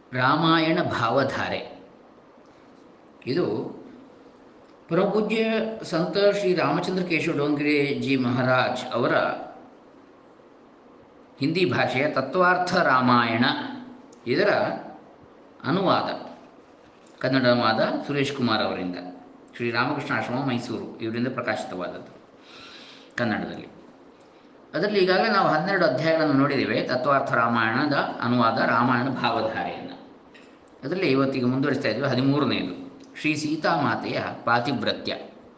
ರಾಮಾಯಣ ಭಾವಧಾರೆ. ಇದು ಪರಮಪೂಜ್ಯ ಸಂತ ಶ್ರೀ ರಾಮಚಂದ್ರ ಕೇಶವ ಡೋಂಗ್ರೆ ಜಿ ಮಹಾರಾಜ್ ಅವರ ಹಿಂದಿ ಭಾಷೆಯ ತತ್ವಾರ್ಥ ರಾಮಾಯಣ, ಇದರ ಅನುವಾದ, ಕನ್ನಡ ಅನುವಾದ ಸುರೇಶ್ ಕುಮಾರ್ ಅವರಿಂದ, ಶ್ರೀ ರಾಮಕೃಷ್ಣ ಆಶ್ರಮ ಮೈಸೂರು ಇವರಿಂದ ಪ್ರಕಾಶಿತವಾದದ್ದು ಕನ್ನಡದಲ್ಲಿ. ಅದರಲ್ಲಿ ಈಗಾಗಲೇ ನಾವು 12 ಅಧ್ಯಾಯಗಳನ್ನು ನೋಡಿದ್ದೇವೆ. ತತ್ವಾರ್ಥ ರಾಮಾಯಣದ ಅನುವಾದ ರಾಮಾಯಣ ಭಾವಧಾರೆಯನ್ನು. ಅದರಲ್ಲಿ ಇವತ್ತಿಗೆ ಮುಂದುವರಿಸ್ತಾ ಇದ್ವಿ 13ನೇದು, ಶ್ರೀ ಸೀತಾಮಾತೆಯ ಪಾತಿವ್ರತ್ಯ.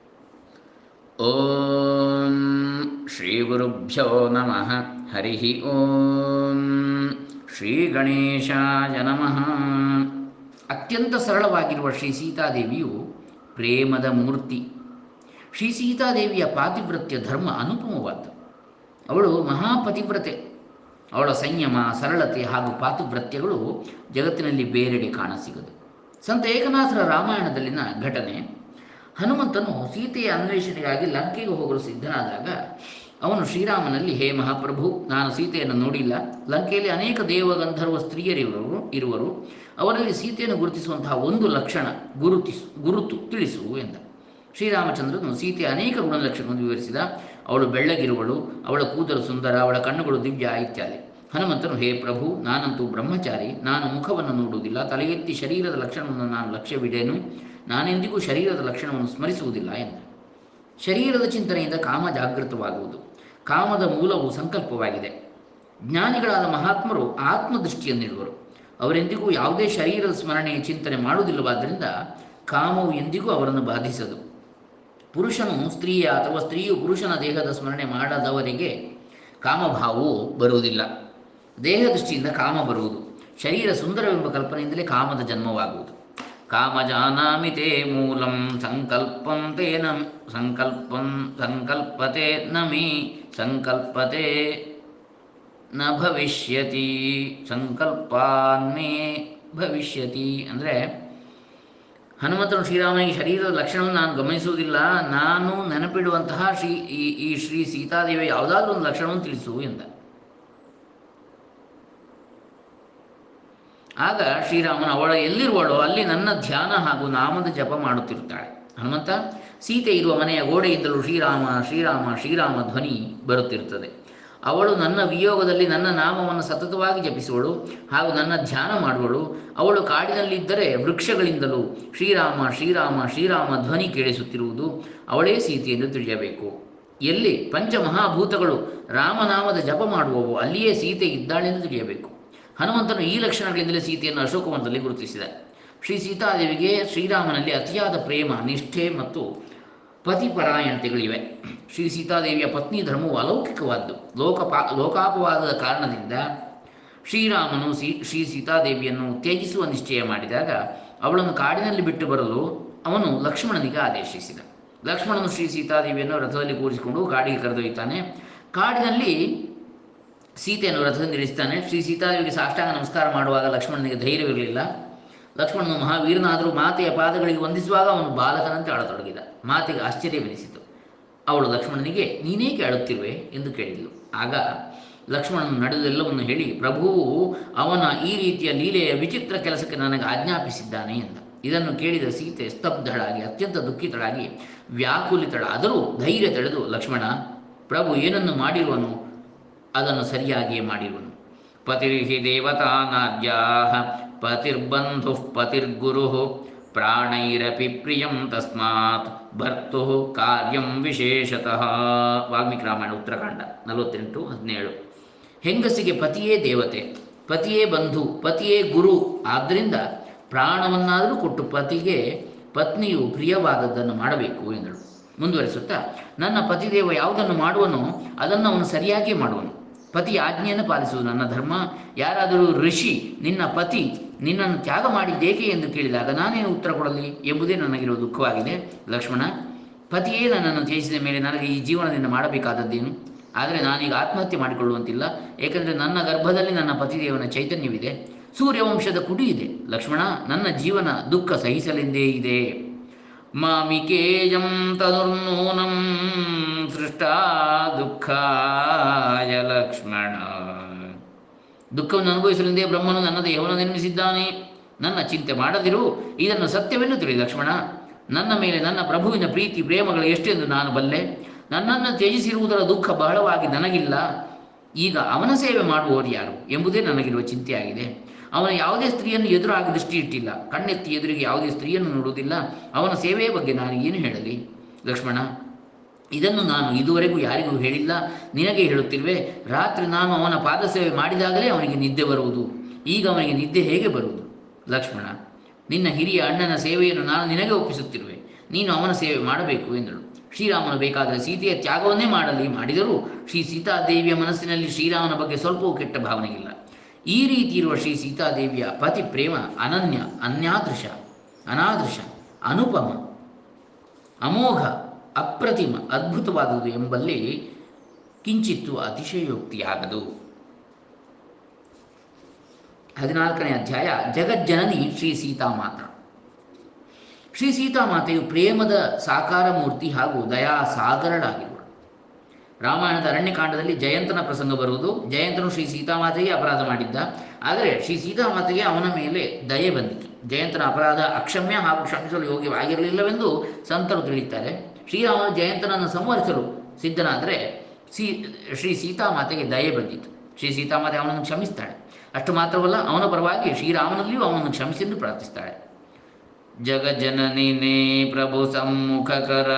ಓಂ ಶ್ರೀ ಗುರುಭ್ಯೋ ನಮಃ. ಹರಿ ಓಂ ಶ್ರೀ ಗಣೇಶಾಯ ನಮಃ. ಅತ್ಯಂತ ಸರಳವಾಗಿರುವ ಶ್ರೀ ಸೀತಾದೇವಿಯು ಪ್ರೇಮದ ಮೂರ್ತಿ. ಶ್ರೀ ಸೀತಾದೇವಿಯ ಪಾತಿವ್ರತ್ಯ ಧರ್ಮ ಅನುಪಮವಾದ್ದು. ಅವಳು ಮಹಾಪತಿವ್ರತೆ. ಅವಳ ಸಂಯಮ, ಸರಳತೆ ಹಾಗೂ ಪಾತಿವ್ರತ್ಯಗಳು ಜಗತ್ತಿನಲ್ಲಿ ಬೇರೆಡೆ ಕಾಣಸಿಗದು. ಸಂತ ಏಕನಾಥರ ರಾಮಾಯಣದಲ್ಲಿನ ಘಟನೆ. ಹನುಮಂತನು ಸೀತೆಯ ಅನ್ವೇಷಣೆಗಾಗಿ ಲಂಕೆಗೆ ಹೋಗಲು ಸಿದ್ಧನಾದಾಗ ಅವನು ಶ್ರೀರಾಮನಲ್ಲಿ, ಹೇ ಮಹಾಪ್ರಭು, ನಾನು ಸೀತೆಯನ್ನು ನೋಡಿಲ್ಲ. ಲಂಕೆಯಲ್ಲಿ ಅನೇಕ ದೇವಗಂಧರ್ವ ಸ್ತ್ರೀಯರಿರುವರು. ಅವರಲ್ಲಿ ಸೀತೆಯನ್ನು ಗುರುತಿಸುವಂತಹ ಒಂದು ಲಕ್ಷಣ ಗುರುತು ತಿಳಿಸು ಎಂದ. ಶ್ರೀರಾಮಚಂದ್ರನು ಸೀತೆಯ ಅನೇಕ ಗುಣಲಕ್ಷಣಗಳನ್ನು ವಿವರಿಸಿದ. ಅವಳು ಬೆಳ್ಳಗಿರುವಳು, ಅವಳ ಕೂದಲು ಸುಂದರ, ಅವಳ ಕಣ್ಣುಗಳು ದಿವ್ಯ ಇತ್ಯಾದಿ. ಹನುಮಂತನು, ಹೇ ಪ್ರಭು, ನಾನಂತೂ ಬ್ರಹ್ಮಚಾರಿ, ನಾನು ಮುಖವನ್ನು ನೋಡುವುದಿಲ್ಲ, ತಲೆ ಎತ್ತಿ ಶರೀರದ ಲಕ್ಷಣವನ್ನು ನಾನು ಲಕ್ಷ್ಯವಿಡೇನು, ನಾನೆಂದಿಗೂ ಶರೀರದ ಲಕ್ಷಣವನ್ನು ಸ್ಮರಿಸುವುದಿಲ್ಲ ಎಂದ. ಶರೀರದ ಚಿಂತನೆಯಿಂದ ಕಾಮ ಜಾಗೃತವಾಗುವುದು. ಕಾಮದ ಮೂಲವು ಸಂಕಲ್ಪವಾಗಿದೆ. ಜ್ಞಾನಿಗಳಾದ ಮಹಾತ್ಮರು ಆತ್ಮದೃಷ್ಟಿಯನ್ನಿಡುವರು. ಅವರೆಂದಿಗೂ ಯಾವುದೇ ಶರೀರದ ಸ್ಮರಣೆಯ ಚಿಂತನೆ ಮಾಡುವುದಿಲ್ಲವಾದ್ದರಿಂದ ಕಾಮವು ಎಂದಿಗೂ ಅವರನ್ನು ಬಾಧಿಸದು. ಪುರುಷನು ಸ್ತ್ರೀಯ ಅಥವಾ ಸ್ತ್ರೀಯು ಪುರುಷನ ದೇಹದ ಸ್ಮರಣೆ ಮಾಡದವರಿಗೆ ಕಾಮಭಾವವು ಬರುವುದಿಲ್ಲ. ದೇಹ ದೃಷ್ಟಿಯಿಂದ ಕಾಮ ಬರುವುದು. ಶರೀರ ಸುಂದರವೆಂಬ ಕಲ್ಪನೆಯಿಂದಲೇ ಕಾಮದ ಜನ್ಮವಾಗುವುದು. ಕಾಮಜಾನಾಮಿ ತೇ ಮೂಲಂ ಸಂಕಲ್ಪತೆ ನಮಿ ಸಂಕಲ್ಪತೆ ನ ಭವಿಷ್ಯತಿ ಸಂಕಲ್ಪಾನ್ಮೇ ಭವಿಷ್ಯತಿ. ಅಂದರೆ ಹನುಮಂತನು ಶ್ರೀರಾಮನಿಗೆ ಶರೀರದ ಲಕ್ಷಣವನ್ನು ನಾನು ಗಮನಿಸುವುದಿಲ್ಲ, ನಾನು ನೆನಪಿಡುವಂತಹ ಈ ಶ್ರೀ ಸೀತಾದೇವಿಯ ಯಾವುದಾದ್ರೂ ಒಂದು ಲಕ್ಷಣವನ್ನು ತಿಳಿಸು ಎಂದ. ಆಗ ಶ್ರೀರಾಮನು, ಅವಳ ಎಲ್ಲಿರುವಳೋ ಅಲ್ಲಿ ನನ್ನ ಧ್ಯಾನ ಹಾಗೂ ನಾಮದ ಜಪ ಮಾಡುತ್ತಿರುತ್ತಾಳೆ. ಹನುಮಂತ, ಸೀತೆ ಇರುವ ಮನೆಯ ಗೋಡೆಯಿಂದಲೂ ಶ್ರೀರಾಮ ಶ್ರೀರಾಮ ಶ್ರೀರಾಮ ಧ್ವನಿ ಬರುತ್ತಿರುತ್ತದೆ. ಅವಳು ನನ್ನ ವಿಯೋಗದಲ್ಲಿ ನನ್ನ ನಾಮವನ್ನು ಸತತವಾಗಿ ಜಪಿಸುವಳು ಹಾಗೂ ನನ್ನ ಧ್ಯಾನ ಮಾಡುವಳು. ಅವಳು ಕಾಡಿನಲ್ಲಿದ್ದರೆ ವೃಕ್ಷಗಳಿಂದಲೂ ಶ್ರೀರಾಮ ಶ್ರೀರಾಮ ಶ್ರೀರಾಮ ಧ್ವನಿ ಕೇಳಿಸುತ್ತಿರುವುದು. ಅವಳೇ ಸೀತೆ ಎಂದು ತಿಳಿಯಬೇಕು. ಎಲ್ಲಿ ಪಂಚಮಹಾಭೂತಗಳು ರಾಮನಾಮದ ಜಪ ಮಾಡುವವು ಅಲ್ಲಿಯೇ ಸೀತೆ ಇದ್ದಾಳೆಂದು ತಿಳಿಯಬೇಕು. ಹನುಮಂತನು ಈ ಲಕ್ಷಣಗಳಿಂದಲೇ ಸೀತೆಯನ್ನು ಅಶೋಕವನದಲ್ಲಿ ಗುರುತಿಸಿದ. ಶ್ರೀ ಸೀತಾದೇವಿಗೆ ಶ್ರೀರಾಮನಲ್ಲಿ ಅತಿಯಾದ ಪ್ರೇಮ, ನಿಷ್ಠೆ ಮತ್ತು ಪತಿಪರಾಯಣತೆಗಳಿವೆ. ಶ್ರೀ ಸೀತಾದೇವಿಯ ಪತ್ನಿ ಧರ್ಮವು ಅಲೌಕಿಕವಾದ್ದು. ಲೋಕಾಪವಾದದ ಕಾರಣದಿಂದ ಶ್ರೀರಾಮನು ಶ್ರೀ ಸೀತಾದೇವಿಯನ್ನು ತ್ಯಜಿಸುವ ನಿಶ್ಚಯ ಮಾಡಿದಾಗ ಅವಳನ್ನು ಕಾಡಿನಲ್ಲಿ ಬಿಟ್ಟು ಬರಲು ಅವನು ಲಕ್ಷ್ಮಣನಿಗೆ ಆದೇಶಿಸಿದ. ಲಕ್ಷ್ಮಣನು ಶ್ರೀ ಸೀತಾದೇವಿಯನ್ನು ರಥದಲ್ಲಿ ಕೂರಿಸಿಕೊಂಡು ಕಾಡಿಗೆ ಕರೆದೊಯ್ಯುತ್ತಾನೆ. ಕಾಡಿನಲ್ಲಿ ಸೀತೆಯನ್ನು ರಥದಿಂದ ಇಳಿಸ್ತಾನೆ. ಶ್ರೀ ಸೀತಾದೇವಿಗೆ ಸಾಷ್ಟಾಂಗ ನಮಸ್ಕಾರ ಮಾಡುವಾಗ ಲಕ್ಷ್ಮಣನಿಗೆ ಧೈರ್ಯವಿರಲಿಲ್ಲ. ಲಕ್ಷ್ಮಣನು ಮಹಾವೀರನಾದರೂ ಮಾತೆಯ ಪಾದಗಳಿಗೆ ವಂದಿಸುವಾಗ ಅವನು ಬಾಲಕನಂತೆ ಅಳತೊಡಗಿದ. ಮಾತೆಗೆ ಆಶ್ಚರ್ಯವೆನಿಸಿತು. ಅವಳು ಲಕ್ಷ್ಮಣನಿಗೆ, ನೀನೇಕೆ ಅಳುತ್ತಿರುವೆ ಎಂದು ಕೇಳಿದಳು. ಆಗ ಲಕ್ಷ್ಮಣನು ನಡೆದೆಲ್ಲವನ್ನು ಹೇಳಿ, ಪ್ರಭುವು ಅವನ ಈ ರೀತಿಯ ಲೀಲೆಯ ವಿಚಿತ್ರ ಕೆಲಸಕ್ಕೆ ನನಗೆ ಆಜ್ಞಾಪಿಸಿದ್ದಾನೆ ಎಂದ. ಇದನ್ನು ಕೇಳಿದ ಸೀತೆ ಸ್ತಬ್ಧಳಾಗಿ ಅತ್ಯಂತ ದುಃಖಿತಳಾಗಿ ವ್ಯಾಕುಲಿತಳಾದರೂ ಧೈರ್ಯ ತಳೆದು, ಲಕ್ಷ್ಮಣ, ಪ್ರಭು ಏನನ್ನು ಮಾಡಿರುವನು ಅದನ್ನು ಸರಿಯಾಗಿಯೇ ಮಾಡಿರುವನು. ಪತಿರ್ಹಿ ದೇವತಾನಾದ್ಯಾ ಪತಿರ್ಬಂಧು ಪತಿರ್ಗುರು ಪ್ರಾಣೈರಪಿ ಪ್ರಿಯಂ ತಸ್ಮಾತ್ ಭರ್ತು ಕಾರ್ಯಂ ವಿಶೇಷತಃ. ವಾಲ್ಮೀಕಿ ರಾಮಾಯಣ ಉತ್ತರಕಾಂಡ 48:17. ಹೆಂಗಸಿಗೆ ಪತಿಯೇ ದೇವತೆ, ಪತಿಯೇ ಬಂಧು, ಪತಿಯೇ ಗುರು. ಆದ್ದರಿಂದ ಪ್ರಾಣವನ್ನಾದರೂ ಕೊಟ್ಟು ಪತಿಗೆ ಪತ್ನಿಯು ಪ್ರಿಯವಾದದ್ದನ್ನು ಮಾಡಬೇಕು ಎಂದಳು. ಮುಂದುವರಿಸುತ್ತಾ, ನನ್ನ ಪತಿದೇವ ಯಾವುದನ್ನು ಮಾಡುವನೋ ಅದನ್ನು ಅವನು ಸರಿಯಾಗಿಯೇ ಮಾಡುವನು. ಪತಿ ಆಜ್ಞೆಯನ್ನು ಪಾಲಿಸುವುದು ನನ್ನ ಧರ್ಮ. ಯಾರಾದರೂ ಋಷಿ, ನಿನ್ನ ಪತಿ ನಿನ್ನನ್ನು ತ್ಯಾಗ ಮಾಡಿದ್ದೇಕೆ ಎಂದು ಕೇಳಿದಾಗ ನಾನೇನು ಉತ್ತರ ಕೊಡಲಿ ಎಂಬುದೇ ನನಗಿರುವ ದುಃಖವಾಗಿದೆ. ಲಕ್ಷ್ಮಣ, ಪತಿಯೇ ನನ್ನನ್ನು ತ್ಯಜಿಸಿದ ಮೇಲೆ ನನಗೆ ಈ ಜೀವನದಿಂದ ಮಾಡಬೇಕಾದದ್ದೇನು? ಆದರೆ ನಾನೀಗ ಆತ್ಮಹತ್ಯೆ ಮಾಡಿಕೊಳ್ಳುವಂತಿಲ್ಲ. ಏಕೆಂದರೆ ನನ್ನ ಗರ್ಭದಲ್ಲಿ ನನ್ನ ಪತಿದೇವನ ಚೈತನ್ಯವಿದೆ, ಸೂರ್ಯವಂಶದ ಕುಡಿ ಇದೆ. ಲಕ್ಷ್ಮಣ, ನನ್ನ ಜೀವನ ದುಃಖ ಸಹಿಸಲೆಂದೇ ಇದೆ. ಮಾಮಿಕೇಯಂ ತನುರ್ನೂನಂ ಸೃಷ್ಟಾ ದುಃಖಾಯ ಲಕ್ಷ್ಮಣ. ದುಃಖವನ್ನು ಅನುಭವಿಸಲೆಂದೇ ಬ್ರಹ್ಮನು ನನ್ನ ದೇಹವನ್ನು ನಿರ್ಮಿಸಿದ್ದಾನೆ. ನನ್ನ ಚಿಂತೆ ಮಾಡದಿರು, ಇದನ್ನು ಸತ್ಯವೆನ್ನು ತಿಳಿ ಲಕ್ಷ್ಮಣ. ನನ್ನ ಮೇಲೆ ನನ್ನ ಪ್ರಭುವಿನ ಪ್ರೀತಿ ಪ್ರೇಮಗಳು ಎಷ್ಟೆಂದು ನಾನು ಬಲ್ಲೆ. ನನ್ನನ್ನು ತ್ಯಜಿಸಿರುವುದರ ದುಃಖ ಬಹಳವಾಗಿ ನನಗಿಲ್ಲ. ಈಗ ಅವನ ಸೇವೆ ಮಾಡುವವರು ಯಾರು ಎಂಬುದೇ ನನಗಿರುವ ಚಿಂತೆಯಾಗಿದೆ. ಅವನ ಯಾವುದೇ ಸ್ತ್ರೀಯನ್ನು ಎದುರಾಗಿ ದೃಷ್ಟಿ ಇಟ್ಟಿಲ್ಲ, ಕಣ್ಣೆತ್ತಿ ಎದುರಿಗೆ ಯಾವುದೇ ಸ್ತ್ರೀಯನ್ನು ನೋಡುವುದಿಲ್ಲ. ಅವನ ಸೇವೆಯ ಬಗ್ಗೆ ನಾನು ಏನು ಹೇಳಲಿ ಲಕ್ಷ್ಮಣ? ಇದನ್ನು ನಾನು ಇದುವರೆಗೂ ಯಾರಿಗೂ ಹೇಳಿಲ್ಲ, ನಿನಗೆ ಹೇಳುತ್ತಿರುವೆ. ರಾತ್ರಿ ನಾನು ಅವನ ಪಾದ ಸೇವೆ ಮಾಡಿದಾಗಲೇ ಅವನಿಗೆ ನಿದ್ದೆ ಬರುವುದು. ಈಗ ಅವನಿಗೆ ನಿದ್ದೆ ಹೇಗೆ ಬರುವುದು ಲಕ್ಷ್ಮಣ? ನಿನ್ನ ಹಿರಿಯ ಅಣ್ಣನ ಸೇವೆಯನ್ನು ನಾನು ನಿನಗೆ ಒಪ್ಪಿಸುತ್ತಿರುವೆ, ನೀನು ಅವನ ಸೇವೆ ಮಾಡಬೇಕು ಎಂದಳು. ಶ್ರೀರಾಮನು ಬೇಕಾದರೆ ಸೀತೆಯ ತ್ಯಾಗವನ್ನೇ ಮಾಡಿದರೂ ಶ್ರೀ ಸೀತಾದೇವಿಯ ಮನಸ್ಸಿನಲ್ಲಿ ಶ್ರೀರಾಮನ ಬಗ್ಗೆ ಸ್ವಲ್ಪವೂ ಕೆಟ್ಟ ಭಾವನೆಗಿಲ್ಲ. ಈ ರೀತಿ ಇರುವ ಶ್ರೀ ಸೀತಾದೇವಿಯ ಪತಿ ಪ್ರೇಮ ಅನನ್ಯ, ಅನಾದೃಶ, ಅನುಪಮ, ಅಮೋಘ, ಅಪ್ರತಿಮ, ಅದ್ಭುತವಾದುದು ಎಂಬಲ್ಲಿ ಕಿಂಚಿತ್ತು ಅತಿಶಯೋಕ್ತಿಯಾಗದು. 14ನೇ ಅಧ್ಯಾಯ. ಜಗಜ್ಜನನಿ ಶ್ರೀ ಸೀತಾಮಾತ. ಶ್ರೀ ಸೀತಾಮಾತೆಯು ಪ್ರೇಮದ ಸಾಕಾರ ಮೂರ್ತಿ ಹಾಗೂ ದಯಾಸಾಗರಳಾಗಿರುವಳು. ರಾಮಾಯಣದ ಅರಣ್ಯಕಾಂಡದಲ್ಲಿ ಜಯಂತನ ಪ್ರಸಂಗ ಬರುವುದು. ಜಯಂತನು ಶ್ರೀ ಸೀತಾಮಾತೆಗೆ ಅಪರಾಧ ಮಾಡಿದ್ದ, ಆದರೆ ಶ್ರೀ ಸೀತಾಮಾತೆಗೆ ಅವನ ಮೇಲೆ ದಯೆ ಬಂದಿತು. ಜಯಂತನ ಅಪರಾಧ ಅಕ್ಷಮ್ಯ ಹಾಗೂ ಕ್ಷಮಿಸಲು ಯೋಗ್ಯವಾಗಿರಲಿಲ್ಲವೆಂದು ಸಂತರು ತಿಳಿಯುತ್ತಾರೆ. ಶ್ರೀರಾಮನು ಜಯಂತನನ್ನು ಸಂಹರಿಸಲು ಸಿದ್ಧನಾದರೆ ಶ್ರೀ ಸೀತಾಮಾತೆಗೆ ದಯೆ ಬಂದಿತು. ಶ್ರೀ ಸೀತಾಮಾತೆ ಅವನನ್ನು ಕ್ಷಮಿಸ್ತಾಳೆ. ಅಷ್ಟು ಮಾತ್ರವಲ್ಲ, ಅವನ ಪರವಾಗಿ ಶ್ರೀರಾಮನಲ್ಲಿಯೂ ಅವನನ್ನು ಕ್ಷಮಿಸೆಂದು ಪ್ರಾರ್ಥಿಸ್ತಾಳೆ. ಜಗಜ್ಜನನಿನೇ ಪ್ರಭು ಸಮ್ಮುಖ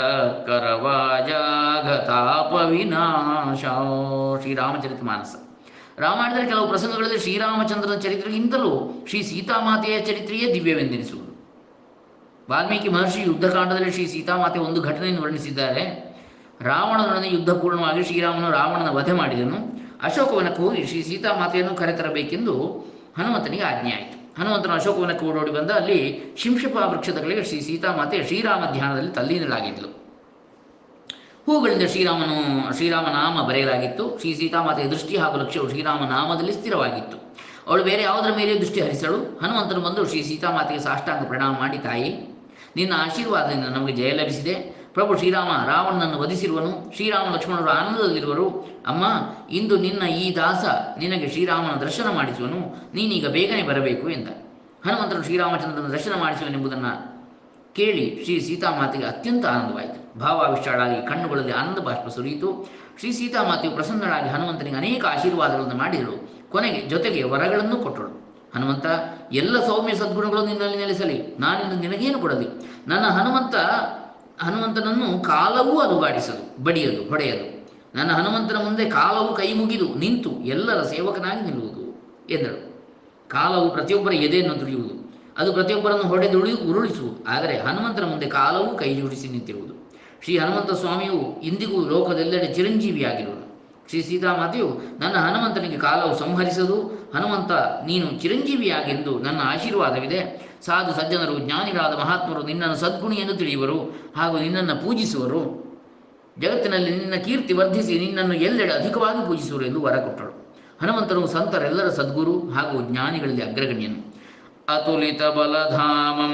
ಕರವಾಜಾಘತಾಪ ವಿನಾಶ. ಶ್ರೀರಾಮಚರಿತ ಮಾನಸ. ರಾಮಾಯಣದಲ್ಲಿ ಕೆಲವು ಪ್ರಸಂಗಗಳಲ್ಲಿ ಶ್ರೀರಾಮಚಂದ್ರನ ಚರಿತ್ರೆಗಿಂತಲೂ ಶ್ರೀ ಸೀತಾಮಾತೆಯ ಚರಿತ್ರೆಯೇ ದಿವ್ಯವೆಂದೆನಿಸುವುದು. ವಾಲ್ಮೀಕಿ ಮಹರ್ಷಿ ಯುದ್ಧಕಾಂಡದಲ್ಲಿ ಶ್ರೀ ಸೀತಾಮಾತೆ ಒಂದು ಘಟನೆಯನ್ನು ವರ್ಣಿಸಿದ್ದಾರೆ. ರಾವಣನೊಡನೆ ಯುದ್ಧ ಪೂರ್ಣವಾಗಿ ಶ್ರೀರಾಮನು ರಾವಣನ ವಧೆ ಮಾಡಿದನು. ಅಶೋಕವನಕ್ಕೆ ಹೋಗಿ ಶ್ರೀ ಸೀತಾಮಾತೆಯನ್ನು ಕರೆತರಬೇಕೆಂದು ಹನುಮಂತನಿಗೆ ಆಜ್ಞೆ ಆಯಿತು. ಹನುಮಂತನು ಅಶೋಕವನಕ್ಕೆ ಓಡೋಡಿ ಬಂದ. ಅಲ್ಲಿ ಶಿಂಶಪ ವೃಕ್ಷದ ಕೆಳಗೆ ಶ್ರೀ ಸೀತಾಮಾತೆ ಶ್ರೀರಾಮ ಧ್ಯಾನದಲ್ಲಿ ತಲ್ಲೀನಳಾಗಿದ್ದಳು. ಹೂಗಳಿಂದ ಶ್ರೀರಾಮನಾಮ ಬರೆಯಲಾಗಿತ್ತು. ಶ್ರೀ ಸೀತಾಮಾತೆಯ ದೃಷ್ಟಿ ಹಾಗೂ ಲಕ್ಷ್ಯವು ಶ್ರೀರಾಮನಾಮದಲ್ಲಿ ಸ್ಥಿರವಾಗಿತ್ತು. ಅವಳು ಬೇರೆ ಯಾವುದರ ಮೇಲೆ ದೃಷ್ಟಿ ಹರಿಸಳು. ಹನುಮಂತನು ಬಂದು ಶ್ರೀ ಸೀತಾಮಾತೆಗೆ ಸಾಷ್ಟಾಂಗ ಪ್ರಣಾಮ ಮಾಡಿ, ತಾಯಿ, ನಿನ್ನ ಆಶೀರ್ವಾದದಿಂದ ನಮಗೆ ಜಯ ಲಭಿಸಿದೆ. ಪ್ರಭು ಶ್ರೀರಾಮ ರಾವಣನನ್ನು ವಧಿಸಿರುವನು. ಶ್ರೀರಾಮ ಲಕ್ಷ್ಮಣರು ಆನಂದದಲ್ಲಿರುವರು. ಅಮ್ಮ, ಇಂದು ನಿನ್ನ ಈ ದಾಸ ನಿನಗೆ ಶ್ರೀರಾಮನ ದರ್ಶನ ಮಾಡಿಸುವನು. ನೀನೀಗ ಬೇಗನೆ ಬರಬೇಕು ಎಂದ. ಹನುಮಂತನು ಶ್ರೀರಾಮಚಂದ್ರನ ದರ್ಶನ ಮಾಡಿಸುವನೆಂಬುದನ್ನು ಕೇಳಿ ಶ್ರೀ ಸೀತಾಮಾತೆಗೆ ಅತ್ಯಂತ ಆನಂದವಾಯಿತು. ಭಾವಾವಿಷ್ಟಾಳಾಗಿ ಕಣ್ಣುಗಳಲ್ಲಿ ಆನಂದ ಬಾಷ್ಪ ಸುರಿಯಿತು. ಶ್ರೀ ಸೀತಾಮಾತೆಯು ಪ್ರಸನ್ನಳಾಗಿ ಹನುಮಂತನಿಗೆ ಅನೇಕ ಆಶೀರ್ವಾದಗಳನ್ನು ಮಾಡಿದಳು. ಜೊತೆಗೆ ವರಗಳನ್ನು ಕೊಟ್ಟಳು. ಹನುಮಂತ, ಎಲ್ಲ ಸೌಮ್ಯ ಸದ್ಗುಣಗಳು ನಿನ್ನಲ್ಲಿ ನೆಲೆಸಲಿ. ನಾನಿಂದು ನಿನಗೇನು ಕೊಡಲಿ? ನನ್ನ ಹನುಮಂತನನ್ನು ಕಾಲವೂ ಅಲುಗಾಡಿಸದು, ಬಡಿಯದು, ಹೊಡೆಯದು. ನನ್ನ ಹನುಮಂತನ ಮುಂದೆ ಕಾಲವು ಕೈ ಮುಗಿದು ನಿಂತು ಎಲ್ಲರ ಸೇವಕನಾಗಿ ನಿಲ್ಲುವುದು ಎಂದಳು. ಕಾಲವು ಪ್ರತಿಯೊಬ್ಬರ ಎದೆಯನ್ನು ತುಳಿಯುವುದು, ಅದು ಪ್ರತಿಯೊಬ್ಬರನ್ನು ಹೊಡೆದು ಉರುಳಿಸುವುದು. ಆದರೆ ಹನುಮಂತನ ಮುಂದೆ ಕಾಲವು ಕೈ ಜೋಡಿಸಿ ನಿಂತಿರುವುದು. ಶ್ರೀ ಹನುಮಂತ ಸ್ವಾಮಿಯು ಇಂದಿಗೂ ಲೋಕದೆಲ್ಲೆಡೆ ಚಿರಂಜೀವಿಯಾಗಿರುವನು. ಶ್ರೀ ಸೀತಾಮಾತೆಯು ನನ್ನ ಹನುಮಂತನಿಗೆ ಕಾಲವು ಸಂಹರಿಸದು. ಹನುಮಂತ, ನೀನು ಚಿರಂಜೀವಿಯಾಗೆಂದು ನನ್ನ ಆಶೀರ್ವಾದವಿದೆ. ಸಾಧು ಸಜ್ಜನರು, ಜ್ಞಾನಿಗಳಾದ ಮಹಾತ್ಮರು ನಿನ್ನನ್ನು ಸದ್ಗುಣಿ ಎಂದು ತಿಳಿಯುವರು ಹಾಗೂ ನಿನ್ನನ್ನು ಪೂಜಿಸುವರು. ಜಗತ್ತಿನಲ್ಲಿ ನಿನ್ನ ಕೀರ್ತಿ ವರ್ಧಿಸಿ ನಿನ್ನನ್ನು ಎಲ್ಲೆಡೆ ಅಧಿಕವಾಗಿ ಪೂಜಿಸುವರು ಎಂದು ವರ ಕೊಟ್ಟಳು. ಹನುಮಂತನು ಸಂತರೆಲ್ಲರ ಸದ್ಗುರು ಹಾಗೂ ಜ್ಞಾನಿಗಳಲ್ಲಿ ಅಗ್ರಗಣ್ಯನು. ಅತುಲಿತ ಬಲಧಾಮಂ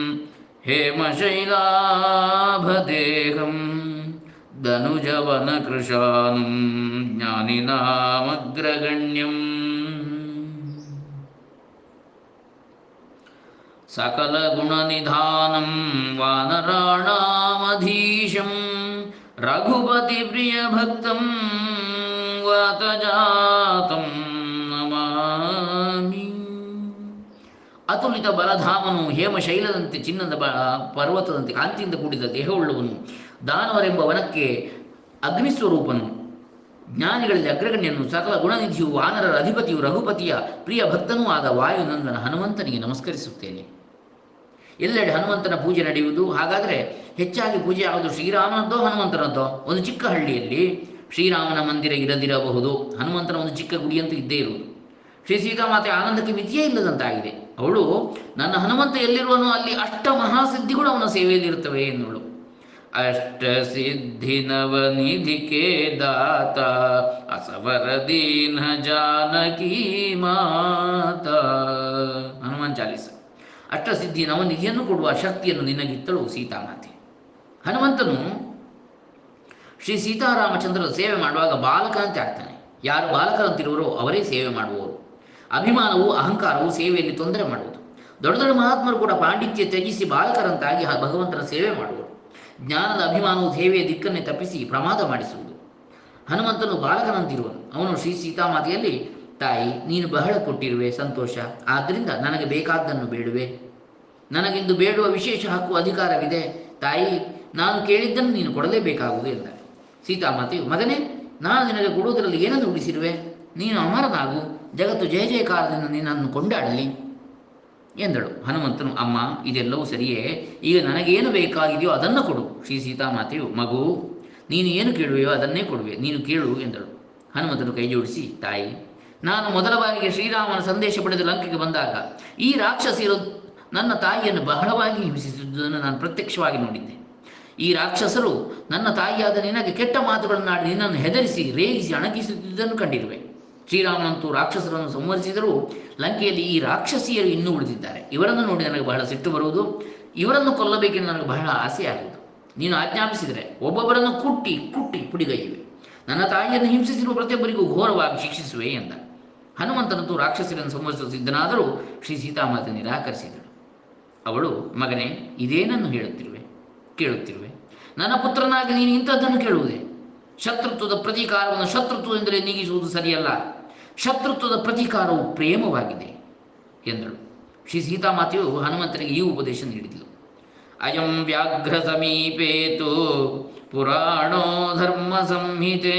ಹೇಮಶೈಲಾಭದೇಹಂ ಧನುಜವನ ಕೃಶಾನಂ ಜ್ಞಾನಿನಾಮಗ್ರಗಣ್ಯಂ ಸಕಲ ಗುಣನಿಧಾನಂ ವಾನರಾಣಾಮಧೀಶಂ ರಘುಪತಿ ಪ್ರಿಯ ಭಕ್ತಂ ವಾತಜಾತಂ ನಮಾಮಿ. ಅತುಲಿತ ಬಲಧಾಮನು, ಹೇಮಶೈಲದಂತೆ ಚಿನ್ನದ ಪರ್ವತದಂತೆ ಕಾಂತಿಯಿಂದ ಕೂಡಿದ ದೇಹವುಳ್ಳವನು, ದಾನವರೆಂಬ ವನಕ್ಕೆ ಅಗ್ನಿಸ್ವರೂಪನು, ಜ್ಞಾನಿಗಳಲ್ಲಿ ಅಗ್ರಗಣ್ಯನು, ಸಕಲ ಗುಣನಿಧಿಯು, ವಾನರರ ಅಧಿಪತಿಯು, ರಘುಪತಿಯ ಪ್ರಿಯ ಭಕ್ತನೂ ಆದ ವಾಯುನಂದನ ಹನುಮಂತನಿಗೆ ನಮಸ್ಕರಿಸುತ್ತೇನೆ. ಎಲ್ಲೆಡೆ ಹನುಮಂತನ ಪೂಜೆ ನಡೆಯುವುದು. ಹಾಗಾದರೆ ಹೆಚ್ಚಾಗಿ ಪೂಜೆ ಯಾವುದು, ಶ್ರೀರಾಮನದ್ದೋ ಹನುಮಂತನದ್ದೋ? ಒಂದು ಚಿಕ್ಕ ಹಳ್ಳಿಯಲ್ಲಿ ಶ್ರೀರಾಮನ ಮಂದಿರ ಇರದಿರಬಹುದು, ಹನುಮಂತನ ಒಂದು ಚಿಕ್ಕ ಗುಡಿಯಂತೂ ಇದ್ದೇ ಇರುವುದು. ಶ್ರೀ ಸೀತಾಮಾತೆ ಆನಂದಕ್ಕೆ ಮಿತಿಯೇ ಇಲ್ಲದಂತಾಗಿದೆ. ಅವಳು, ನನ್ನ ಹನುಮಂತ ಎಲ್ಲಿರುವನೋ ಅಲ್ಲಿ ಅಷ್ಟ ಮಹಾಸಿದ್ಧಿಗಳು ಅವನ ಸೇವೆಯಲ್ಲಿರುತ್ತವೆ ಎನ್ನುವಳು. ಅಷ್ಟಸಿದ್ಧಿ ನವನಿಧಿಕೆ ದಾತ ಅಸವರ ದೀನ ಜಾನಕಿ ಮಾತಾ. ಹನುಮಾನ್ ಚಾಲೀಸ. ಅಷ್ಟಸಿದ್ಧಿ ನವನಿಧಿಯನ್ನು ಕೊಡುವ ಶಕ್ತಿಯನ್ನು ನಿನಗಿತ್ತಳು ಸೀತಾಮಾತೆ. ಹನುಮಂತನು ಶ್ರೀ ಸೀತಾರಾಮಚಂದ್ರರ ಸೇವೆ ಮಾಡುವಾಗ ಬಾಲಕನಂತೆ ಆಗ್ತಾನೆ. ಯಾರು ಬಾಲಕರಂತಿರುವರೋ ಅವರೇ ಸೇವೆ ಮಾಡುವವರು. ಅಭಿಮಾನವು ಅಹಂಕಾರವು ಸೇವೆಯಲ್ಲಿ ತೊಂದರೆ ಮಾಡುವುದು. ದೊಡ್ಡ ದೊಡ್ಡ ಮಹಾತ್ಮರು ಕೂಡ ಪಾಂಡಿತ್ಯ ತ್ಯಜಿಸಿ ಬಾಲಕರಂತಾಗಿ ಭಗವಂತನ ಸೇವೆ ಮಾಡುವರು. ಜ್ಞಾನದ ಅಭಿಮಾನವು ಸೇವೆಯ ದಿಕ್ಕನ್ನೇ ತಪ್ಪಿಸಿ ಪ್ರಮಾದ ಮಾಡಿಸುವುದು. ಹನುಮಂತನು ಬಾಲಕನಂತಿರುವನು. ಅವನು ಶ್ರೀ ಸೀತಾಮಾತೆಯಲ್ಲಿ, ತಾಯಿ, ನೀನು ಬಹಳ ಕೊಟ್ಟಿರುವೆ, ಸಂತೋಷ. ಆದ್ದರಿಂದ ನನಗೆ ಬೇಕಾದ್ದನ್ನು ಬೇಡುವೆ. ನನಗಿಂದು ಬೇಡುವ ವಿಶೇಷ ಹಕ್ಕು ಅಧಿಕಾರವಿದೆ. ತಾಯಿ, ನಾನು ಕೇಳಿದ್ದನ್ನು ನೀನು ಕೊಡಲೇಬೇಕಾಗುವುದು ಎಂದ. ಸೀತಾಮಾತೆಯು, ಮಗನೇ, ನಾನು ನಿನಗೆ ಕೊಡುವುದರಲ್ಲಿ ಏನನ್ನು ಉಳಿಸಿರುವೆ? ನೀನು ಅಮರನಾಗು, ಜಗತ್ತು ಜಯ ಜಯಕಾರದಿಂದ ನಿನ್ನನ್ನು ಕೊಂಡಾಡಲಿ ಎಂದಳು. ಹನುಮಂತನು, ಅಮ್ಮ, ಇದೆಲ್ಲವೂ ಸರಿಯೇ, ಈಗ ನನಗೇನು ಬೇಕಾಗಿದೆಯೋ ಅದನ್ನು ಕೊಡು. ಶ್ರೀ ಸೀತಾಮಾತೆಯು, ಮಗು, ನೀನು ಏನು ಕೇಳುವೆಯೋ ಅದನ್ನೇ ಕೊಡುವೆ, ನೀನು ಕೇಳು ಎಂದಳು. ಹನುಮಂತನು ಕೈ ಜೋಡಿಸಿ, ತಾಯಿ, ನಾನು ಮೊದಲ ಬಾರಿಗೆ ಶ್ರೀರಾಮನ ಸಂದೇಶ ಪಡೆದು ಲಂಕೆಗೆ ಬಂದಾಗ ಈ ರಾಕ್ಷಸರು ನನ್ನ ತಾಯಿಯನ್ನು ಬಹಳವಾಗಿ ಹಿಂಸಿಸುವುದನ್ನು ನಾನು ಪ್ರತ್ಯಕ್ಷವಾಗಿ ನೋಡಿದ್ದೆ. ಈ ರಾಕ್ಷಸರು ನನ್ನ ತಾಯಿಯಾದ ನಿನಗೆ ಕೆಟ್ಟ ಮಾತುಗಳನ್ನಾಡಿ ನಿನ್ನನ್ನು ಹೆದರಿಸಿ ರೇಗಿಸಿ ಅಣಗಿಸುತ್ತಿದ್ದನ್ನು ಕಂಡಿರುವೆ. ಶ್ರೀರಾಮನಂತೂ ರಾಕ್ಷಸರನ್ನು ಸಂಹರಿಸಿದರೂ ಲಂಕೆಯಲ್ಲಿ ಈ ರಾಕ್ಷಸಿಯರು ಇನ್ನೂ ಉಳಿದಿದ್ದಾರೆ. ಇವರನ್ನು ನೋಡಿ ನನಗೆ ಬಹಳ ಸಿಟ್ಟು ಬರುವುದು. ಇವರನ್ನು ಕೊಲ್ಲಬೇಕೆಂದು ನನಗೆ ಬಹಳ ಆಸೆಯಾಗುವುದು. ನೀನು ಆಜ್ಞಾಪಿಸಿದರೆ ಒಬ್ಬೊಬ್ಬರನ್ನು ಕುಟ್ಟಿ ಕುಟ್ಟಿ ಪುಡಿಗೈಯುವೆ. ನನ್ನ ತಾಯಿಯನ್ನು ಹಿಂಸಿಸಿರುವ ಪ್ರತಿಯೊಬ್ಬರಿಗೂ ಘೋರವಾಗಿ ಶಿಕ್ಷಿಸುವೆ ಎಂದ. ಹನುಮಂತನಂತೂ ರಾಕ್ಷಸರನ್ನು ಸಂಹರಿಸಲು ಸಿದ್ಧನಾದರೂ ಶ್ರೀ ಸೀತಾಮಾತೆ ನಿರಾಕರಿಸಿದಳು. ಅವಳು, ಮಗನೇ, ಇದೇನನ್ನು ಕೇಳುತ್ತಿರುವೆ? ನನ್ನ ಪುತ್ರನಾಗಿ ನೀನು ಇಂಥದ್ದನ್ನು ಕೇಳುವುದೇ? ಶತ್ರುತ್ವದ ಪ್ರತೀಕಾರವನ್ನು ಶತ್ರುತ್ವದಿಂದಲೇ ನೀಗಿಸುವುದು ಸರಿಯಲ್ಲ. ಶತ್ರುತ್ವದ ಪ್ರತೀಕಾರವು ಪ್ರೇಮವಾಗಿದೆ ಎಂದಳು. ಶ್ರೀ ಸೀತಾಮಾತೆಯು ಹನುಮಂತನಿಗೆ ಈ ಉಪದೇಶ ನೀಡಿದಳು. ಅಯಂ ವ್ಯಾಘ್ರ ಸಮೀಪೇತು ಪುರಾಣೋ ಧರ್ಮ ಸಂಹಿತೆ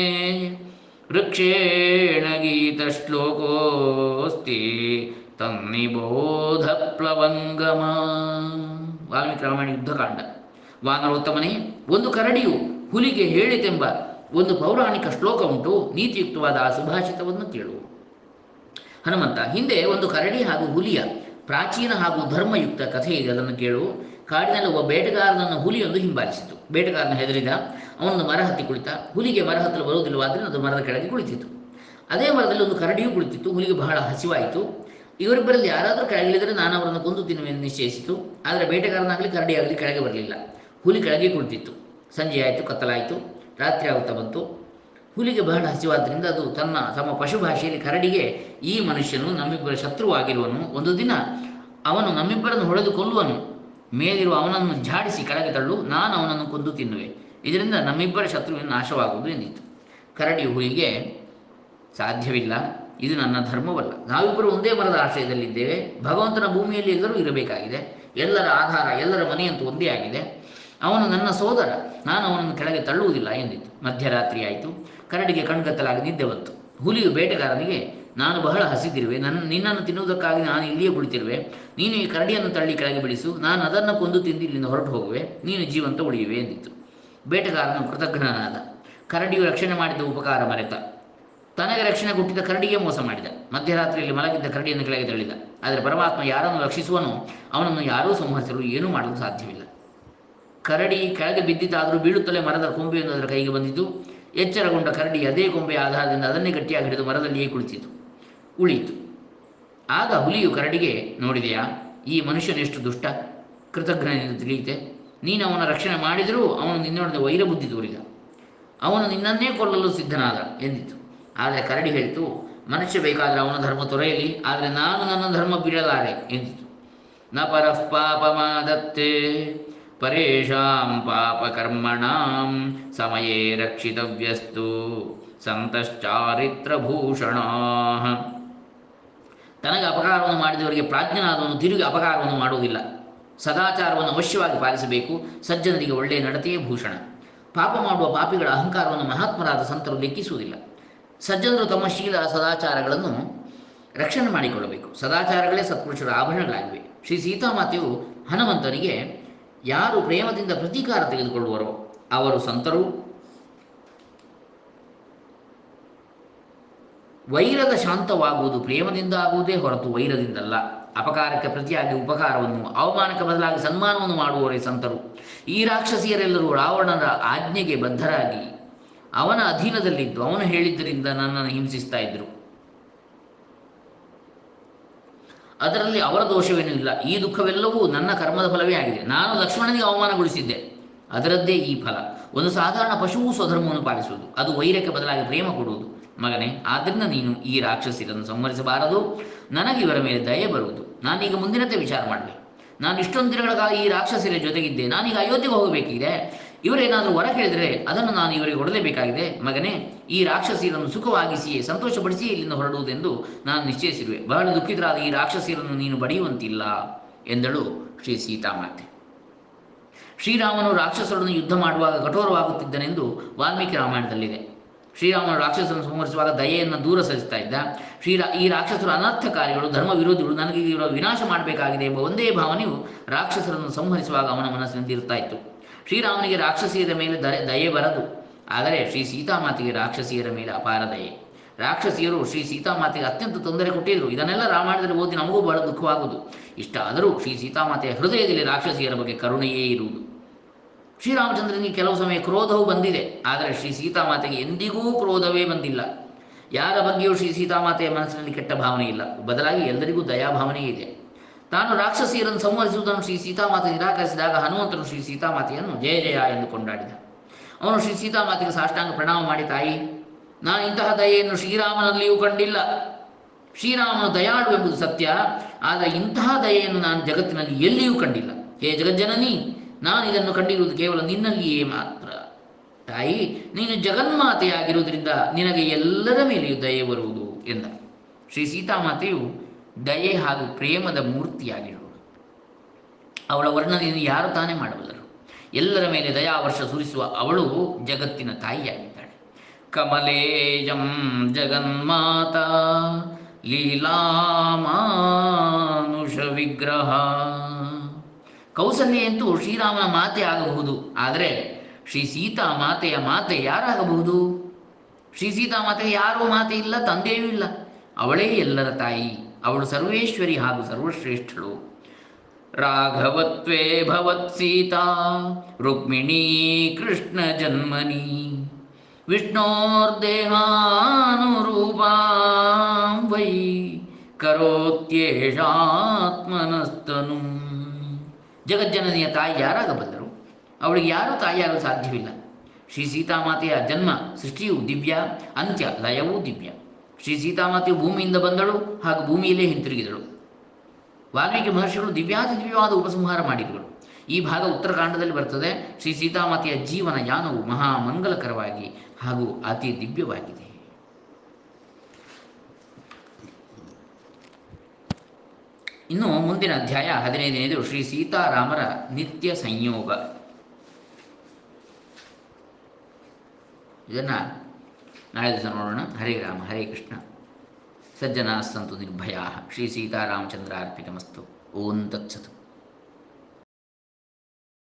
ವೃಕ್ಷೇಣ ಗೀತ ಶ್ಲೋಕೋಸ್ತಿ ತನ್ನಿಬೋಧ ಪ್ಲವಂಗಮ. ವಾಲ್ಮೀಕಿ ರಾಮಾಯಣ ಯುದ್ಧಕಾಂಡ. ವಾನರೋತ್ತಮನೇ, ಒಂದು ಕರಡಿಯು ಹುಲಿಗೆ ಹೇಳಿತೆಂಬ ಒಂದು ಪೌರಾಣಿಕ ಶ್ಲೋಕ ಉಂಟು. ನೀತಿಯುಕ್ತವಾದ ಆ ಸುಭಾಷಿತವನ್ನು ಕೇಳು. ಹನುಮಂತ, ಹಿಂದೆ ಒಂದು ಕರಡಿ ಹಾಗೂ ಹುಲಿಯ ಪ್ರಾಚೀನ ಹಾಗೂ ಧರ್ಮಯುಕ್ತ ಕಥೆ ಇದೆ, ಅದನ್ನು ಕೇಳು. ಕಾಡಿನಲ್ಲಿ ಒಬ್ಬ ಬೇಟೆಗಾರನನ್ನು ಹುಲಿಯೊಂದು ಹಿಂಬಾಲಿಸಿತು. ಬೇಟೆಗಾರನ ಹೆದರಿದ. ಅವನೊಂದು ಮರ ಹತ್ತಿ ಕುಳಿತ. ಹುಲಿಗೆ ಮರ ಹತ್ತಲು ಬರುವುದಿಲ್ಲವಾದ್ದರಿಂದ ಅದು ಮರದ ಕೆಳಗೆ ಕುಳಿತಿತ್ತು. ಅದೇ ಮರದಲ್ಲಿ ಒಂದು ಕರಡಿಯೂ ಕುಳಿತಿತ್ತು. ಹುಲಿಗೆ ಬಹಳ ಹಸಿವಾಯಿತು. ಇವರಿಬ್ಬರಲ್ಲಿ ಯಾರಾದರೂ ಕೆಳಗಿಳಿದರೆ ನಾನು ಅವರನ್ನು ಕೊಂದು ತಿನ್ನುವೆಂದು ನಿಶ್ಚಯಿಸಿತು. ಆದರೆ ಬೇಟೆಗಾರನಾಗಲಿ ಕರಡಿಯಾಗಲಿ ಕೆಳಗೆ ಬರಲಿಲ್ಲ. ಹುಲಿ ಕೆಳಗೆ ಕುಳಿತಿತ್ತು. ಸಂಜೆ ಆಯಿತು, ಕತ್ತಲಾಯಿತು, ರಾತ್ರಿ ಆಗುತ್ತಾ ಬಂತು. ಹುಲಿಗೆ ಬಹಳ ಹಸಿವಾದ್ದರಿಂದ ಅದು ತಮ್ಮ ಪಶು ಭಾಷೆಯಲ್ಲಿ ಕರಡಿಗೆ, ಈ ಮನುಷ್ಯನು ನಮ್ಮಿಬ್ಬರ ಶತ್ರುವಾಗಿರುವನು. ಒಂದು ದಿನ ಅವನು ನಮ್ಮಿಬ್ಬರನ್ನು ಹೊಡೆದು ಕೊಲ್ಲುವನು. ಮೇಲಿರುವ ಅವನನ್ನು ಝಾಡಿಸಿ ಕೆಳಗೆ ತಳ್ಳು, ನಾನು ಅವನನ್ನು ಕೊಂದು ತಿನ್ನುವೆ. ಇದರಿಂದ ನಮ್ಮಿಬ್ಬರ ಶತ್ರುವಿನ ನಾಶವಾಗುವುದು ಎಂದಿತ್ತು. ಕರಡಿಯು ಹುಲಿಗೆ, ಸಾಧ್ಯವಿಲ್ಲ, ಇದು ನನ್ನ ಧರ್ಮವಲ್ಲ. ನಾವಿಬ್ಬರು ಒಂದೇ ಮರದ ಆಶ್ರಯದಲ್ಲಿದ್ದೇವೆ. ಭಗವಂತನ ಭೂಮಿಯಲ್ಲಿ ಎಲ್ಲರೂ ಇರಬೇಕಾಗಿದೆ. ಎಲ್ಲರ ಆಧಾರ, ಎಲ್ಲರ ಮನೆಯಂತೂ ಒಂದೇ ಆಗಿದೆ. ಅವನು ನನ್ನ ಸೋದರ, ನಾನು ಅವನನ್ನು ಕೆಳಗೆ ತಳ್ಳುವುದಿಲ್ಲ ಎಂದಿತ್ತು. ಮಧ್ಯರಾತ್ರಿ ಆಯಿತು. ಕರಡಿಗೆ ಕಣ್ಗತ್ತಲಾಗಿ ನಿದ್ದೆ ಬಂತು. ಹುಲಿಯು ಬೇಟೆಗಾರನಿಗೆ, ನಾನು ಬಹಳ ಹಸಿದಿರುವೆ, ನಿನ್ನನ್ನು ತಿನ್ನುವುದಕ್ಕಾಗಿ ನಾನು ಇಲ್ಲಿಯೇ ಕುಳಿತಿರುವೆ. ನೀನು ಈ ಕರಡಿಯನ್ನು ತಳ್ಳಿ ಕೆಳಗೆ ಬಿಡಿಸು, ನಾನು ಅದನ್ನು ಕೊಂದು ತಿಂದು ಇಲ್ಲಿಂದ ಹೊರಟು ಹೋಗುವೆ, ನೀನು ಜೀವಂತ ಉಳಿಯುವೆ ಎಂದಿತ್ತು. ಬೇಟೆಗಾರನು ಕೃತಜ್ಞನಾದ. ಕರಡಿಯು ರಕ್ಷಣೆ ಮಾಡಿದ ಉಪಕಾರ ಮರೆತ. ತನಗೆ ರಕ್ಷಣೆ ಕೊಟ್ಟಿದ್ದ ಕರಡಿಗೆ ಮೋಸ ಮಾಡಿದ. ಮಧ್ಯರಾತ್ರಿಯಲ್ಲಿ ಮಲಗಿದ್ದ ಕರಡಿಯನ್ನು ಕೆಳಗೆ ತಳ್ಳಿದ. ಆದರೆ ಪರಮಾತ್ಮ ಯಾರನ್ನು ರಕ್ಷಿಸುವನೋ ಅವನನ್ನು ಯಾರೂ ಸಂಹರಿಸಲು ಏನೂ ಮಾಡಲು ಸಾಧ್ಯವಿಲ್ಲ. ಕರಡಿ ಕೆಳಗೆ ಬಿದ್ದಿತಾದರೂ ಬೀಳುತ್ತಲೇ ಮರದ ಕೊಂಬೆಯನ್ನು ಅದರ ಕೈಗೆ ಬಂದಿತು. ಎಚ್ಚರಗೊಂಡ ಕರಡಿ ಅದೇ ಕೊಂಬೆಯ ಆಧಾರದಿಂದ ಅದನ್ನೇ ಗಟ್ಟಿಯಾಗಿ ಹಿಡಿದು ಮರದಲ್ಲಿಯೇ ಕುಳಿತಿತು, ಉಳಿಯಿತು. ಆಗ ಹುಲಿಯು ಕರಡಿಗೆ, ನೋಡಿದೆಯಾ, ಈ ಮನುಷ್ಯನೆಷ್ಟು ದುಷ್ಟ, ಕೃತಜ್ಞನೆಂದು ತಿಳಿಯುತ್ತೆ. ನೀನು ಅವನ ರಕ್ಷಣೆ ಮಾಡಿದರೂ ಅವನು ನಿನ್ನೊಡನೆ ವೈರಬುದ್ಧಿ ತೋರಿದ. ಅವನು ನಿನ್ನನ್ನೇ ಕೊಲ್ಲಲು ಸಿದ್ಧನಾದ ಎಂದಿತು. ಆದರೆ ಕರಡಿ ಹೇಳಿತು, ಮನುಷ್ಯ ಬೇಕಾದರೆ ಅವನ ಧರ್ಮ ತೊರೆಯಲಿ, ಆದರೆ ನಾನು ನನ್ನ ಧರ್ಮ ಬಿಡಲಾರೆ ಎಂದಿತು. ನ ಪರಃ ಪಾಪಮಾದತ್ತೇ ಪರೇಷಾಂ ಪಾಪಕರ್ಮಣಾಂ ಸಮಯೇ ರಕ್ಷಿತವ್ಯಸ್ತು ಸಂತಶ್ಚಾರಿತ್ರಭೂಷಣಾಃ. ತನಗೆ ಅಪಕಾರವನ್ನು ಮಾಡಿದವರಿಗೆ ಪ್ರಾಜ್ಞನಾದವನು ತಿರುಗಿ ಅಪಕಾರವನ್ನು ಮಾಡುವುದಿಲ್ಲ. ಸದಾಚಾರವನ್ನು ಅವಶ್ಯವಾಗಿ ಪಾಲಿಸಬೇಕು. ಸಜ್ಜನರಿಗೆ ಒಳ್ಳೆಯ ನಡತೆಯೇ ಭೂಷಣ. ಪಾಪ ಮಾಡುವ ಪಾಪಿಗಳ ಅಹಂಕಾರವನ್ನು ಮಹಾತ್ಮರಾದ ಸಂತರು ಲೆಕ್ಕಿಸುವುದಿಲ್ಲ. ಸಜ್ಜನರು ತಮ್ಮ ಶೀಲ ಸದಾಚಾರಗಳನ್ನು ರಕ್ಷಣೆ ಮಾಡಿಕೊಳ್ಳಬೇಕು. ಸದಾಚಾರಗಳೇ ಸತ್ಪುರುಷರ ಆಭರಣಗಳಾಗಿವೆ. ಶ್ರೀ ಸೀತಾಮಾತೆಯು ಹನುಮಂತನಿಗೆ, ಯಾರು ಪ್ರೇಮದಿಂದ ಪ್ರತೀಕಾರ ತೆಗೆದುಕೊಳ್ಳುವರೋ ಅವರು ಸಂತರು. ವೈರದ ಶಾಂತವಾಗುವುದು ಪ್ರೇಮದಿಂದ ಆಗುವುದೇ ಹೊರತು ವೈರದಿಂದಲ್ಲ. ಅಪಕಾರಕ್ಕೆ ಪ್ರತಿಯಾಗಿ ಉಪಕಾರವನ್ನು, ಅವಮಾನಕ್ಕೆ ಬದಲಾಗಿ ಸನ್ಮಾನವನ್ನು ಮಾಡುವವರೇ ಸಂತರು. ಈ ರಾಕ್ಷಸಿಯರೆಲ್ಲರೂ ರಾವಣನ ಆಜ್ಞೆಗೆ ಬದ್ಧರಾಗಿ ಅವನ ಅಧೀನದಲ್ಲಿದ್ದು ಅವನು ಹೇಳಿದ್ದರಿಂದ ನನ್ನನ್ನು ಹಿಂಸಿಸ್ತಾ ಇದ್ದರು. ಅದರಲ್ಲಿ ಅವರ ದೋಷವೇನೂ ಇಲ್ಲ. ಈ ದುಃಖವೆಲ್ಲವೂ ನನ್ನ ಕರ್ಮದ ಫಲವೇ ಆಗಿದೆ. ನಾನು ಲಕ್ಷ್ಮಣನಿಗೆ ಅವಮಾನಗೊಳಿಸಿದ್ದೆ, ಅದರದ್ದೇ ಈ ಫಲ. ಒಂದು ಸಾಧಾರಣ ಪಶುವು ಸ್ವಧರ್ಮವನ್ನು ಪಾಲಿಸುವುದು, ಅದು ವೈರಕ್ಕೆ ಬದಲಾಗಿ ಪ್ರೇಮ ಕೊಡುವುದು. ಮಗನೇ, ಆದ್ದರಿಂದ ನೀನು ಈ ರಾಕ್ಷಸಿರನ್ನು ಸಂಹರಿಸಬಾರದು. ನನಗೆ ಇವರ ಮೇಲೆ ದಯೆ ಬರುವುದು. ನಾನೀಗ ಮುಂದಿನತೆ ವಿಚಾರ ಮಾಡಲಿ. ನಾನು ಇಷ್ಟೊಂದು ದಿನಗಳ ಕಾಲ ಈ ರಾಕ್ಷಸರ ಜೊತೆಗಿದ್ದೆ. ನಾನೀಗ ಅಯೋಧ್ಯೆಗೆ ಹೋಗಬೇಕಿದೆ. ಇವರೇನಾದರೂ ವರ ಕೇಳಿದರೆ ಅದನ್ನು ನಾನು ಇವರಿಗೆ ಕೊಡಲೇಬೇಕಾಗಿದೆ. ಮಗನೇ, ಈ ರಾಕ್ಷಸಿಯರನ್ನು ಸುಖವಾಗಿಸಿಯೇ ಸಂತೋಷಪಡಿಸಿಯೇ ಇಲ್ಲಿಂದ ಹೊರಡುವುದೆಂದು ನಾನು ನಿಶ್ಚಯಿಸಿರುವೆ. ಬಹಳ ದುಃಖಿತರಾದ ಈ ರಾಕ್ಷಸಿಯರನ್ನು ನೀನು ಬಡಿಯುವಂತಿಲ್ಲ ಎಂದಳು ಶ್ರೀ ಸೀತಾಮಾತೆ. ಶ್ರೀರಾಮನು ರಾಕ್ಷಸರನ್ನು ಯುದ್ಧ ಮಾಡುವಾಗ ಕಠೋರವಾಗುತ್ತಿದ್ದನೆಂದು ವಾಲ್ಮೀಕಿ ರಾಮಾಯಣದಲ್ಲಿದೆ. ಶ್ರೀರಾಮನು ರಾಕ್ಷಸರನ್ನು ಸಂಹರಿಸುವಾಗ ದಯೆಯನ್ನು ದೂರ ಸರಿಸ್ತಾ ಇದ್ದ. ಈ ರಾಕ್ಷಸರು ಅನರ್ಥಕಾರಿಗಳು, ಧರ್ಮ ವಿರೋಧಿಗಳು, ನನಗೆ ಇವರ ವಿನಾಶ ಮಾಡಬೇಕಾಗಿದೆ ಎಂಬ ಒಂದೇ ಭಾವನೆಯು ರಾಕ್ಷಸರನ್ನು ಸಂಹರಿಸುವಾಗ ಅವನ ಮನಸ್ಸಿನಲ್ಲಿ ಇರ್ತಾ ಇತ್ತು. ಶ್ರೀರಾಮನಿಗೆ ರಾಕ್ಷಸಿಯರ ಮೇಲೆ ದಯೆ ಬರದು. ಆದರೆ ಶ್ರೀ ಸೀತಾಮಾತೆಗೆ ರಾಕ್ಷಸಿಯರ ಮೇಲೆ ಅಪಾರ ದಯೆ. ರಾಕ್ಷಸಿಯರು ಶ್ರೀ ಸೀತಾಮಾತೆಗೆ ಅತ್ಯಂತ ತೊಂದರೆ ಕೊಟ್ಟಿದ್ದರು. ಇದನ್ನೆಲ್ಲ ರಾಮಾಯಣದಲ್ಲಿ ಓದಿ ನಮಗೂ ಬಹಳ ದುಃಖವಾಗುವುದು. ಇಷ್ಟ ಆದರೂ ಶ್ರೀ ಸೀತಾಮಾತೆಯ ಹೃದಯದಲ್ಲಿ ರಾಕ್ಷಸಿಯರ ಬಗ್ಗೆ ಕರುಣೆಯೇ ಇರುವುದು. ಶ್ರೀರಾಮಚಂದ್ರನಿಗೆ ಕೆಲವು ಸಮಯ ಕ್ರೋಧವು ಬಂದಿದೆ, ಆದರೆ ಶ್ರೀ ಸೀತಾಮಾತೆಗೆ ಎಂದಿಗೂ ಕ್ರೋಧವೇ ಬಂದಿಲ್ಲ. ಯಾರ ಬಗ್ಗೆಯೂ ಶ್ರೀ ಸೀತಾಮಾತೆಯ ಮನಸ್ಸಿನಲ್ಲಿ ಕೆಟ್ಟ ಭಾವನೆ ಇಲ್ಲ. ಬದಲಾಗಿ ಎಲ್ಲರಿಗೂ ದಯಾಭಾವನೆಯೇ ಇದೆ. ತಾನು ರಾಕ್ಷಸಿಯರನ್ನು ಸಂಹರಿಸುವುದನ್ನು ಶ್ರೀ ಸೀತಾಮಾತೆ ನಿರಾಕರಿಸಿದಾಗ ಹನುಮಂತನು ಶ್ರೀ ಸೀತಾಮಾತೆಯನ್ನು ಜಯ ಜಯ ಎಂದು ಕೊಂಡಾಡಿದ. ಅವನು ಶ್ರೀ ಸೀತಾಮಾತೆಗೆ ಸಾಷ್ಟಾಂಗ ಪ್ರಣಾಮ ಮಾಡಿ, ತಾಯಿ, ನಾನು ಇಂತಹ ದಯೆಯನ್ನು ಶ್ರೀರಾಮನಲ್ಲಿಯೂ ಕಂಡಿಲ್ಲ. ಶ್ರೀರಾಮನು ದಯಾಳು ಎಂಬುದು ಸತ್ಯ, ಆದರೆ ಇಂತಹ ದಯೆಯನ್ನು ನಾನು ಜಗತ್ತಿನಲ್ಲಿ ಎಲ್ಲಿಯೂ ಕಂಡಿಲ್ಲ. ಹೇ ಜಗಜ್ಜನನಿ, ನಾನು ಇದನ್ನು ಕಂಡಿರುವುದು ಕೇವಲ ನಿನ್ನಲ್ಲಿಯೇ ಮಾತ್ರ. ತಾಯಿ, ನೀನು ಜಗನ್ಮಾತೆಯಾಗಿರುವುದರಿಂದ ನಿನಗೆ ಎಲ್ಲರ ಮೇಲೆಯೂ ದಯೆ ಬರುವುದು ಎಂದ. ಶ್ರೀ ಸೀತಾಮಾತೆಯು ದಯೆ ಹಾಗೂ ಪ್ರೇಮದ ಮೂರ್ತಿಯಾಗಿರುವಳು. ಅವಳ ವರ್ಣನೆಯನ್ನು ಯಾರು ತಾನೇ ಮಾಡಬಲ್ಲರು. ಎಲ್ಲರ ಮೇಲೆ ದಯಾವರ್ಷ ಸುರಿಸುವ ಅವಳು ಜಗತ್ತಿನ ತಾಯಿಯಾಗಿದ್ದಾಳೆ. ಕಮಲೇಜಂ ಜಗನ್ಮಾತಾ ಲೀಲಾಮಾನುಷ ವಿಗ್ರಹ. ಕೌಸಲ್ಯಂತೂ ಶ್ರೀರಾಮನ ಮಾತೆ ಆಗಬಹುದು, ಆದರೆ ಶ್ರೀ ಸೀತಾಮಾತೆಯ ಮಾತೆ ಯಾರಾಗಬಹುದು? ಶ್ರೀ ಸೀತಾಮಾತೆಗೆ ಯಾರೂ ಮಾತೆ ಇಲ್ಲ, ತಂದೆಯೂ ಇಲ್ಲ. ಅವಳೇ ಎಲ್ಲರ ತಾಯಿ. ಅವಳು ಸರ್ವೇಶ್ವರಿ ಹಾಗೂ ಸರ್ವಶ್ರೇಷ್ಠಳು. ರಾಘವತ್ವೇ ಭವತ್ ಸೀತಾ ರುಕ್ಮಿಣೀ ಕೃಷ್ಣ ಜನ್ಮನಿ ವಿಷ್ಣೋರ್ದೇಹಾನುರೂಪಾಂ ವೈ ಕರೋತ್ಯೇಷಾತ್ಮನಸ್ತನು. ಜಗಜ್ಜನನಿಯ ತಾಯಿ ಯಾರಾಗಬಲ್ಲರು? ಅವಳಿಗೆ ಯಾರೂ ತಾಯಿಯಾಗಲು ಸಾಧ್ಯವಿಲ್ಲ. ಶ್ರೀ ಸೀತಾಮಾತೆಯ ಜನ್ಮ ಸೃಷ್ಟಿಯು ದಿವ್ಯ, ಅಂತ್ಯ ಲಯವೂ ದಿವ್ಯ. ಶ್ರೀ ಸೀತಾಮಾತೆಯು ಭೂಮಿಯಿಂದ ಬಂದಳು ಹಾಗೂ ಭೂಮಿಯಲ್ಲೇ ಹಿಂತಿರುಗಿದಳು. ವಾಲ್ಮೀಕಿ ಮಹರ್ಷಿಗಳು ದಿವ್ಯಾದ ಉಪಸಂಹಾರ ಮಾಡಿದಳು. ಈ ಭಾಗ ಉತ್ತರಕಾಂಡದಲ್ಲಿ ಬರ್ತದೆ. ಶ್ರೀ ಸೀತಾಮಾತೆಯ ಜೀವನ ಯಾನವು ಮಹಾಮಂಗಲಕರವಾಗಿ ಹಾಗೂ ಅತಿ ದಿವ್ಯವಾಗಿದೆ. ಇನ್ನು ಮುಂದಿನ ಅಧ್ಯಾಯ 15ನೇದು ಶ್ರೀ ಸೀತಾರಾಮರ ನಿತ್ಯ ಸಂಯೋಗ. ಇದನ್ನು ನಾಳೆ ದಿವಸ ನೋಡೋಣ. ಹರೇ ರಾಮ ಹರೇ ಕೃಷ್ಣ. ಸಜ್ಜನಾ ಸಂತು ನಿರ್ಭಯಾ. ಶ್ರೀ ಸೀತಾರಾಮಚಂದ್ರಾರ್ಪಿತಮಸ್ತು. ಓಂ ತತ್ಸತ್.